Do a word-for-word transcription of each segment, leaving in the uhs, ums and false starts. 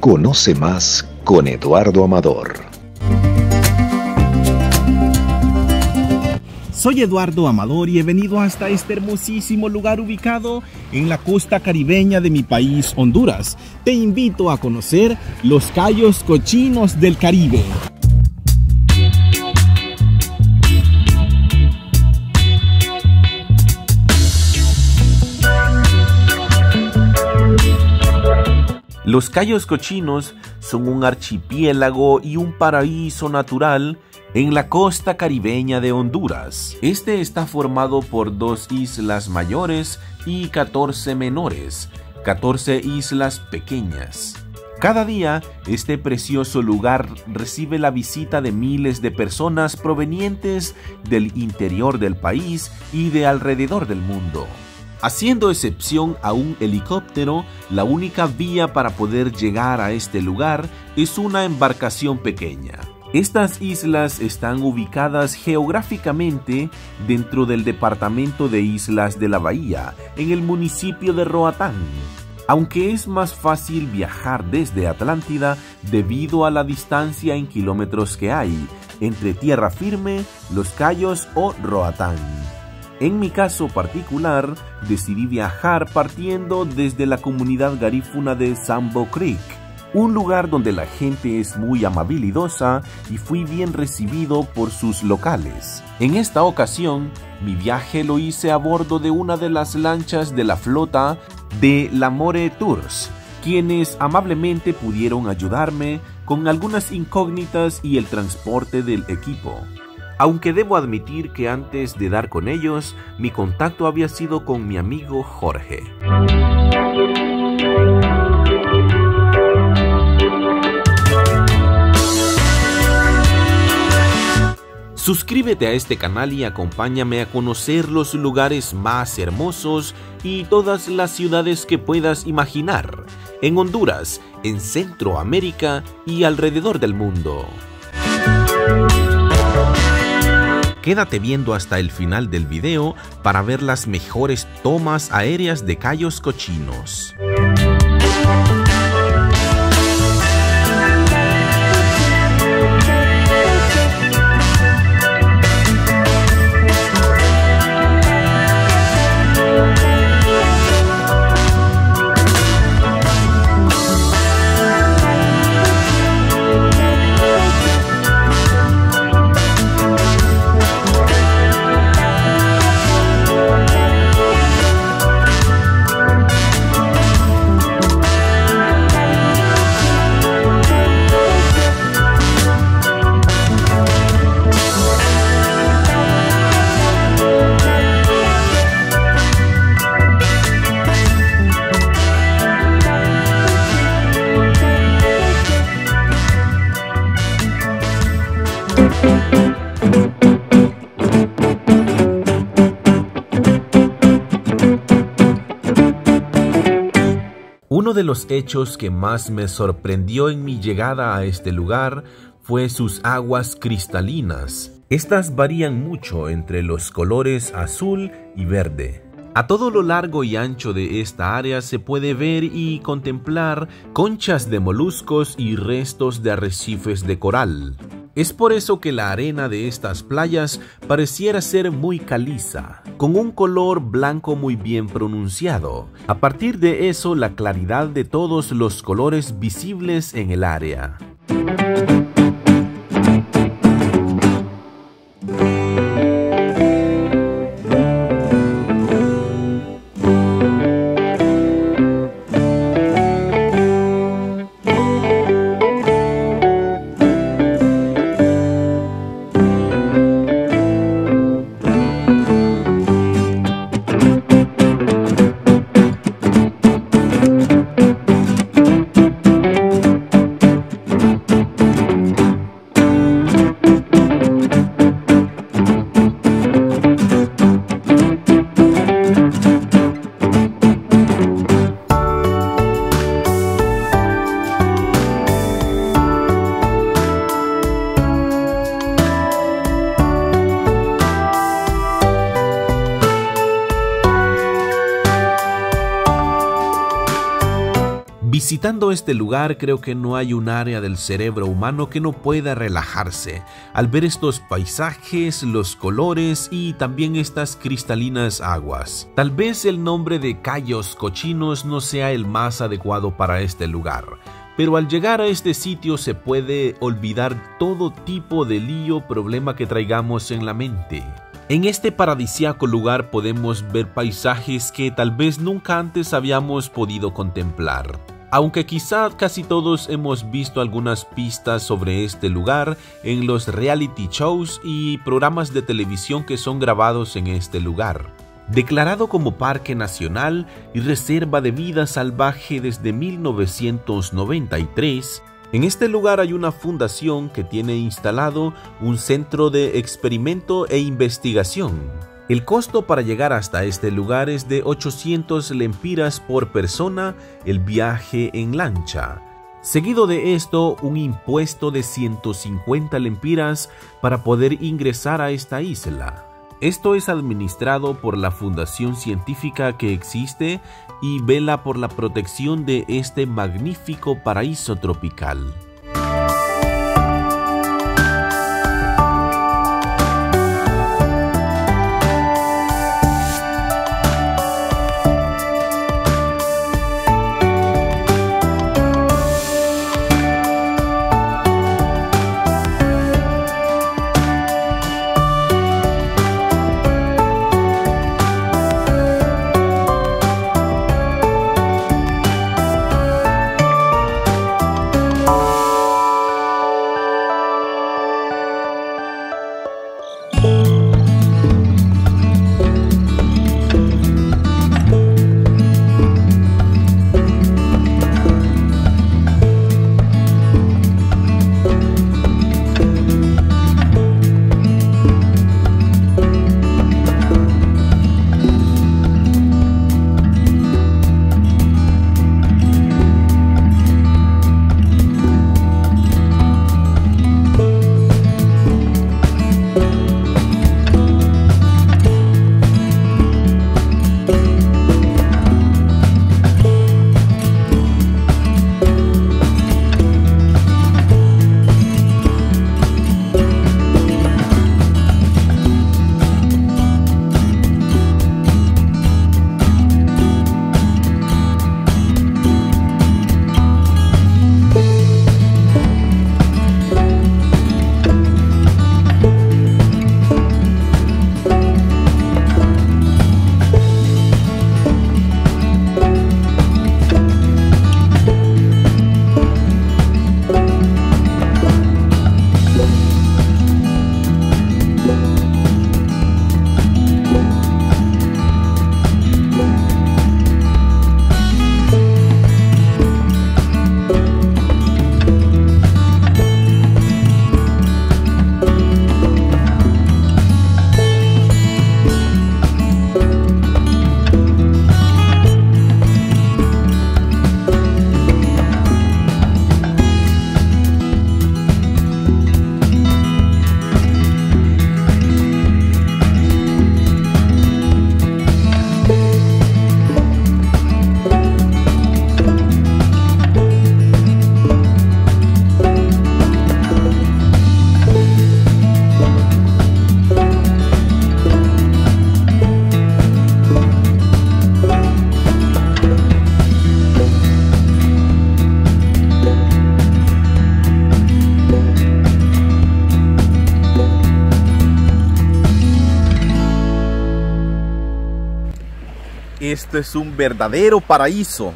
Conoce más con Eduardo Amador. Soy Eduardo Amador y he venido hasta este hermosísimo lugar ubicado en la costa caribeña de mi país, Honduras. Te invito a conocer los Cayos Cochinos del Caribe. Los Cayos Cochinos son un archipiélago y un paraíso natural en la costa caribeña de Honduras. Este está formado por dos islas mayores y catorce menores, catorce islas pequeñas. Cada día, este precioso lugar recibe la visita de miles de personas provenientes del interior del país y de alrededor del mundo. Haciendo excepción a un helicóptero, la única vía para poder llegar a este lugar es una embarcación pequeña. Estas islas están ubicadas geográficamente dentro del departamento de Islas de la Bahía, en el municipio de Roatán. Aunque es más fácil viajar desde Atlántida debido a la distancia en kilómetros que hay entre tierra firme, Los Cayos o Roatán. En mi caso particular, decidí viajar partiendo desde la comunidad garífuna de Sambo Creek, un lugar donde la gente es muy amabilidosa y fui bien recibido por sus locales. En esta ocasión, mi viaje lo hice a bordo de una de las lanchas de la flota de L'Amore Tours, quienes amablemente pudieron ayudarme con algunas incógnitas y el transporte del equipo. Aunque debo admitir que antes de dar con ellos, mi contacto había sido con mi amigo Jorge. Suscríbete a este canal y acompáñame a conocer los lugares más hermosos y todas las ciudades que puedas imaginar, en Honduras, en Centroamérica y alrededor del mundo. Quédate viendo hasta el final del video para ver las mejores tomas aéreas de Cayos Cochinos. Uno de los hechos que más me sorprendió en mi llegada a este lugar fue sus aguas cristalinas. Estas varían mucho entre los colores azul y verde. A todo lo largo y ancho de esta área se puede ver y contemplar conchas de moluscos y restos de arrecifes de coral. Es por eso que la arena de estas playas pareciera ser muy caliza, con un color blanco muy bien pronunciado. A partir de eso, la claridad de todos los colores visibles en el área. Visitando este lugar creo que no hay un área del cerebro humano que no pueda relajarse al ver estos paisajes, los colores y también estas cristalinas aguas. Tal vez el nombre de Cayos Cochinos no sea el más adecuado para este lugar, pero al llegar a este sitio se puede olvidar todo tipo de lío o problema que traigamos en la mente. En este paradisíaco lugar podemos ver paisajes que tal vez nunca antes habíamos podido contemplar. Aunque quizá casi todos hemos visto algunas pistas sobre este lugar en los reality shows y programas de televisión que son grabados en este lugar. Declarado como Parque Nacional y Reserva de Vida Salvaje desde mil novecientos noventa y tres, en este lugar hay una fundación que tiene instalado un centro de experimento e investigación. El costo para llegar hasta este lugar es de ochocientas lempiras por persona el viaje en lancha. Seguido de esto, un impuesto de ciento cincuenta lempiras para poder ingresar a esta isla. Esto es administrado por la fundación científica que existe y vela por la protección de este magnífico paraíso tropical. Esto es un verdadero paraíso.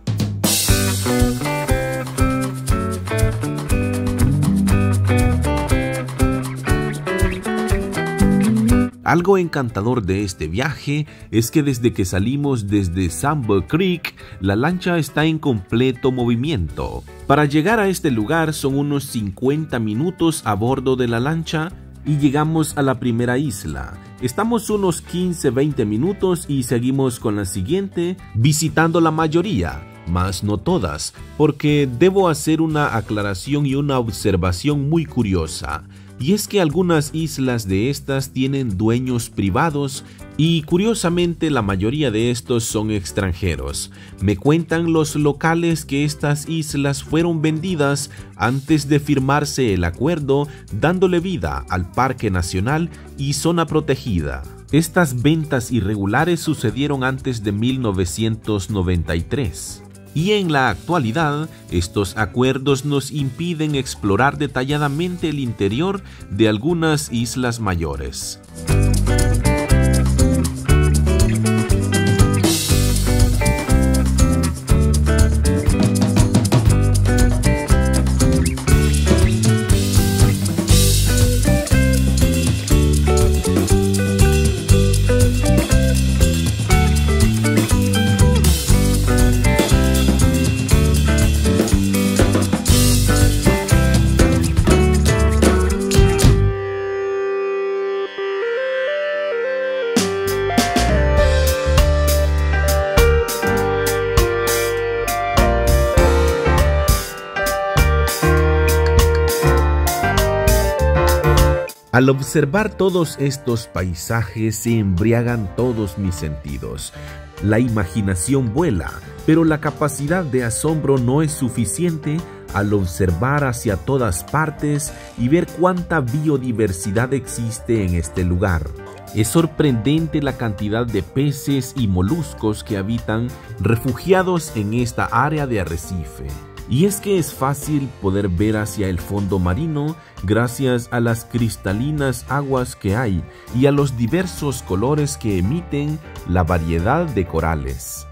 Algo encantador de este viaje es que desde que salimos desde Sandbar Creek, la lancha está en completo movimiento. Para llegar a este lugar son unos cincuenta minutos a bordo de la lancha y llegamos a la primera isla. Estamos unos quince a veinte minutos y seguimos con la siguiente, visitando la mayoría, mas no todas, porque debo hacer una aclaración y una observación muy curiosa. Y es que algunas islas de estas tienen dueños privados y curiosamente la mayoría de estos son extranjeros. Me cuentan los locales que estas islas fueron vendidas antes de firmarse el acuerdo, dándole vida al Parque Nacional y zona protegida. Estas ventas irregulares sucedieron antes de mil novecientos noventa y tres. Y en la actualidad, estos acuerdos nos impiden explorar detalladamente el interior de algunas islas mayores. Al observar todos estos paisajes se embriagan todos mis sentidos. La imaginación vuela, pero la capacidad de asombro no es suficiente al observar hacia todas partes y ver cuánta biodiversidad existe en este lugar. Es sorprendente la cantidad de peces y moluscos que habitan refugiados en esta área de arrecife. Y es que es fácil poder ver hacia el fondo marino gracias a las cristalinas aguas que hay y a los diversos colores que emiten la variedad de corales.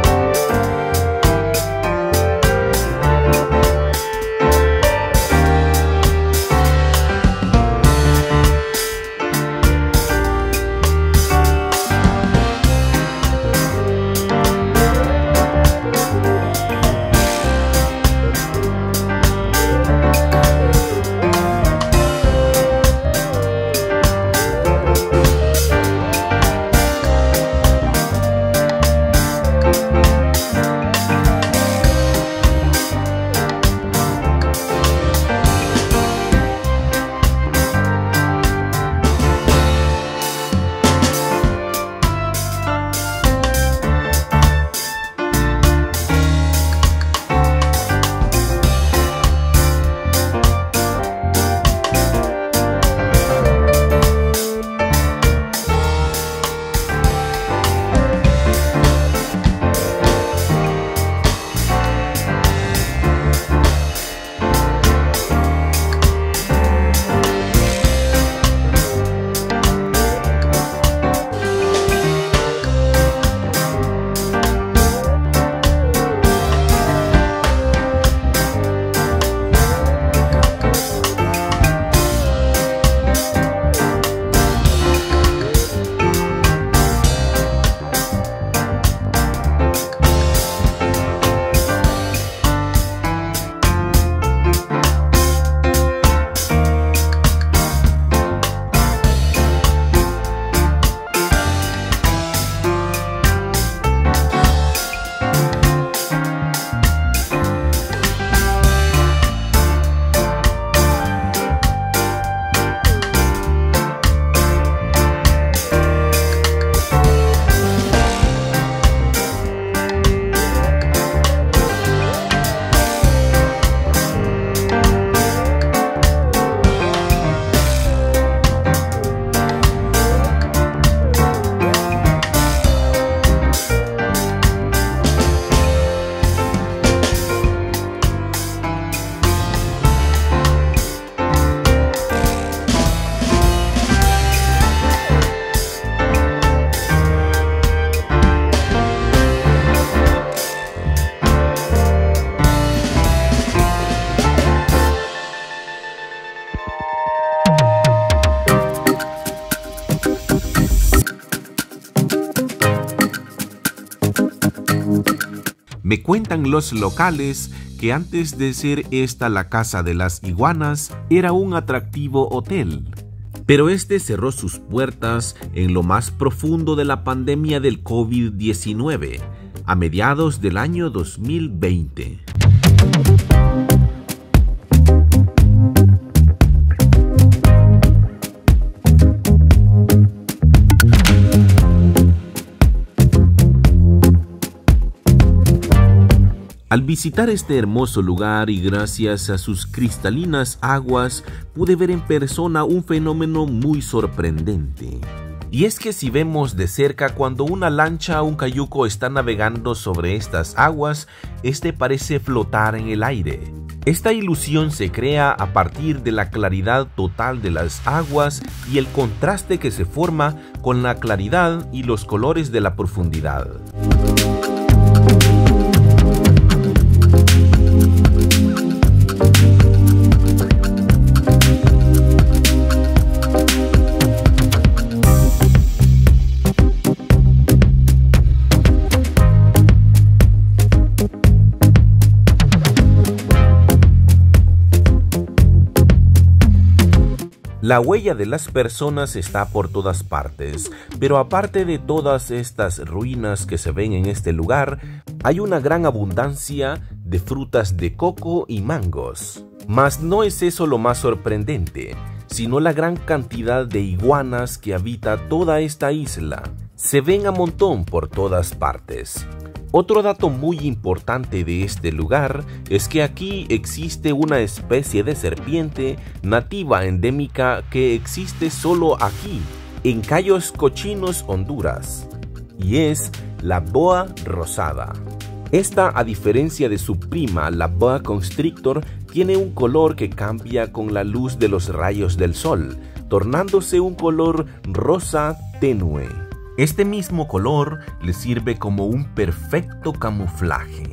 Me cuentan los locales que antes de ser esta la Casa de las Iguanas, era un atractivo hotel. Pero este cerró sus puertas en lo más profundo de la pandemia del COVID diecinueve, a mediados del año dos mil veinte. Al visitar este hermoso lugar y gracias a sus cristalinas aguas, pude ver en persona un fenómeno muy sorprendente. Y es que si vemos de cerca cuando una lancha o un cayuco está navegando sobre estas aguas, este parece flotar en el aire. Esta ilusión se crea a partir de la claridad total de las aguas y el contraste que se forma con la claridad y los colores de la profundidad. La huella de las personas está por todas partes, pero aparte de todas estas ruinas que se ven en este lugar, hay una gran abundancia de frutas de coco y mangos. Mas no es eso lo más sorprendente, sino la gran cantidad de iguanas que habita toda esta isla. Se ven a montón por todas partes. Otro dato muy importante de este lugar es que aquí existe una especie de serpiente nativa endémica que existe solo aquí, en Cayos Cochinos, Honduras, y es la boa rosada. Esta, a diferencia de su prima, la boa constrictor, tiene un color que cambia con la luz de los rayos del sol, tornándose un color rosa tenue. Este mismo color le sirve como un perfecto camuflaje.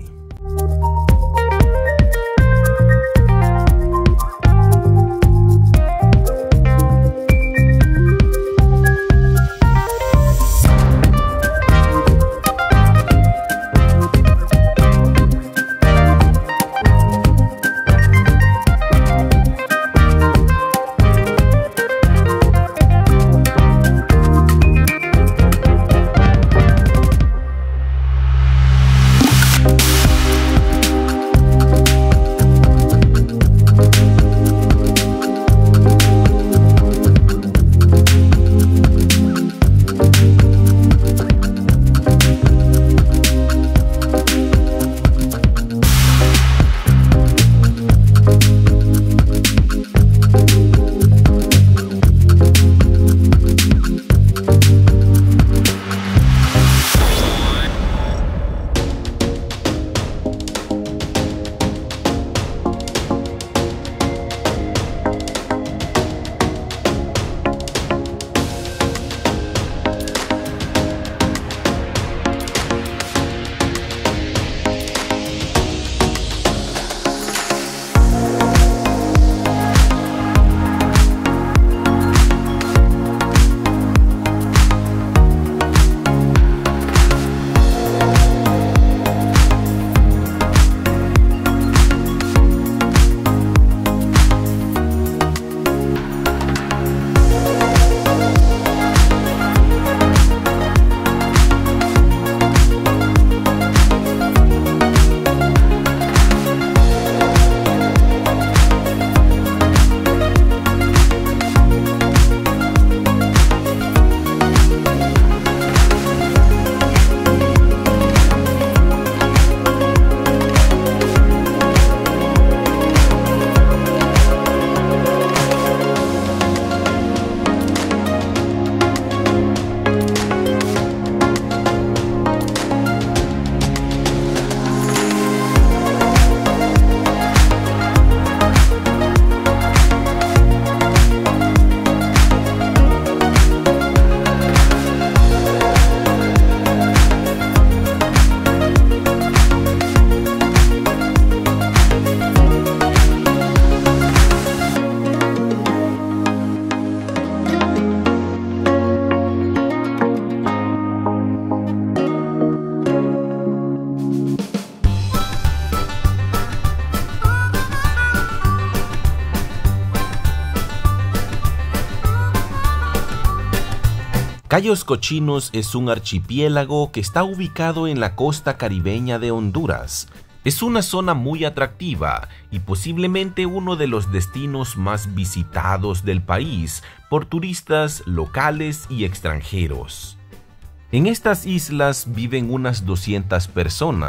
Cayos Cochinos es un archipiélago que está ubicado en la costa caribeña de Honduras. Es una zona muy atractiva y posiblemente uno de los destinos más visitados del país por turistas locales y extranjeros. En estas islas viven unas doscientas personas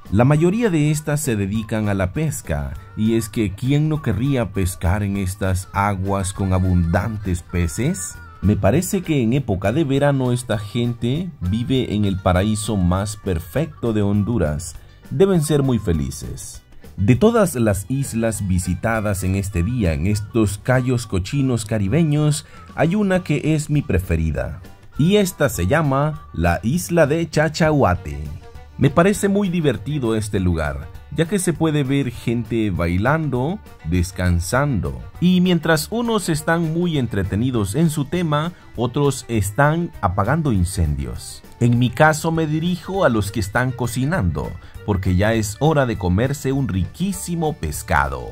La mayoría de estas se dedican a la pesca, y es que ¿quién no querría pescar en estas aguas con abundantes peces? Me parece que en época de verano esta gente vive en el paraíso más perfecto de Honduras. Deben ser muy felices. De todas las islas visitadas en este día, en estos cayos cochinos caribeños, hay una que es mi preferida. Y esta se llama la isla de Chachahuate. Me parece muy divertido este lugar, ya que se puede ver gente bailando, descansando. Y mientras unos están muy entretenidos en su tema, otros están apagando incendios. En mi caso me dirijo a los que están cocinando, porque ya es hora de comerse un riquísimo pescado.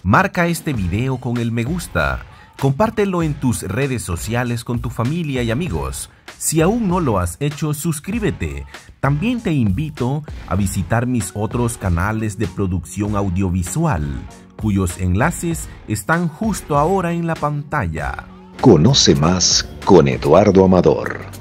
Marca este video con el me gusta. Compártelo en tus redes sociales con tu familia y amigos. Si aún no lo has hecho, suscríbete. También te invito a visitar mis otros canales de producción audiovisual, cuyos enlaces están justo ahora en la pantalla. Conoce más con Eduardo Amador.